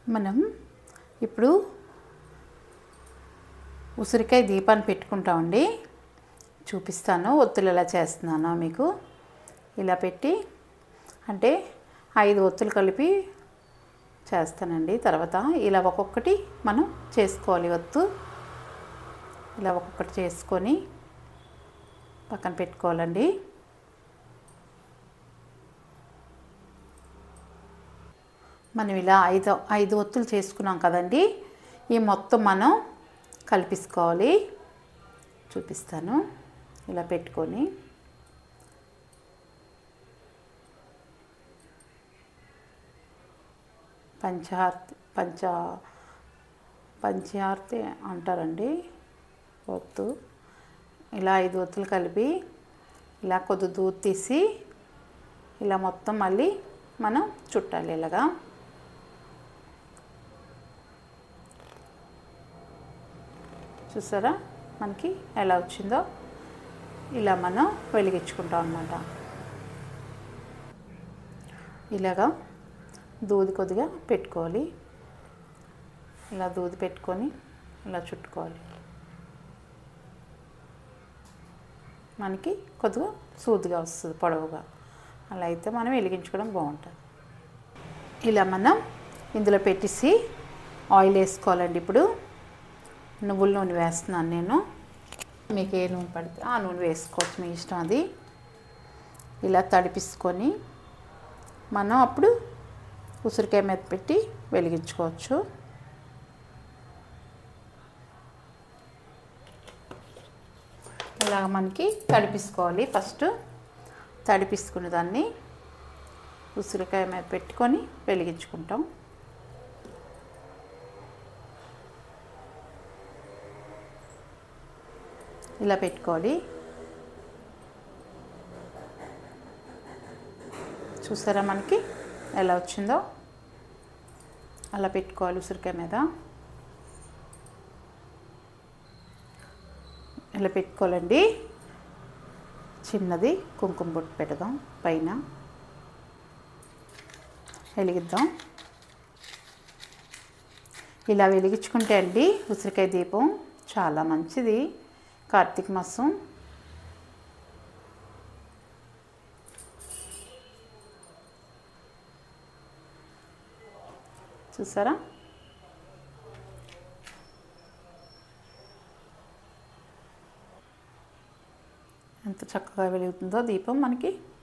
మనం ఇప్పుడు ఉసిరికాయ దీపాన్ని పెట్టుకుంటామండి. చూపిస్తాను ఒత్తులు ఎలా చేస్తున్నానో మీకు. ఇలా పెట్టి అంటే 5 ఒత్తులు కలిపి చేస్తానండి. తర్వాత ఇలా ఒక్కొక్కటి మనం చేసుకోవాలి. ఒత్తు ఇలా ఒక్కొక్కటి చేసుకొని పక్కన పెట్టుకోవాలండి. మనం ఇలా ఐదు ఒత్తులు చేసుకున్నాం కదండి. ఈ మొత్తం మనం కలిపేసుకోవాలి. చూపిస్తాను. ఇలా పెట్టుకొని పంచహారతి అంటారండి ఒత్తు. ఇలా 5 ఒత్తులు కలిపి ఇలా కొద్ది దూది తీసి ఇలా మొత్తం మళ్ళీ మనం చుట్టాలి. ఇలాగా చూసారా మనకి ఎలా వచ్చిందో. ఇలా మనం వెలిగించుకుంటాం అన్నమాట. ఇలాగా దూది కొద్దిగా పెట్టుకోవాలి. ఇలా దూది పెట్టుకొని ఇలా చుట్టుకోవాలి. మనకి కొద్దిగా సూదిగా వస్తుంది, పొడవుగా. అలా అయితే మనం వెలిగించుకోవడం బాగుంటుంది. ఇలా మనం ఇందులో పెట్టేసి ఆయిల్ వేసుకోవాలండి. ఇప్పుడు నువ్వుల నూనె వేస్తున్నాను నేను. మీకు ఏ నూనె పడితే ఆ నూనె వేసుకోవచ్చు, మీ ఇష్టం అది. ఇలా తడిపిసుకొని మనం అప్పుడు ఉసిరికాయ మీద పెట్టి వెలిగించుకోవచ్చు. ఇలాగ మనకి తడిపిసుకోవాలి. ఫస్ట్ తడిపిసుకున్న దాన్ని ఉసిరికాయ మీద పెట్టుకొని వెలిగించుకుంటాం. ఇలా పెట్టుకోవాలి. చూసారా మనకి ఎలా వచ్చిందో. అలా పెట్టుకోవాలి ఉసిరికాయ మీద. ఇలా పెట్టుకోవాలండి. చిన్నది కుంకుమ బొట్టు పెడదాం పైన. వెలిగిద్దాం. ఇలా వెలిగించుకుంటే అండి ఉసిరికాయ దీపం చాలా మంచిది. కార్తీక మాసం చూసారా ఎంత చక్కగా వెలుగుతుందో దీపం మనకి.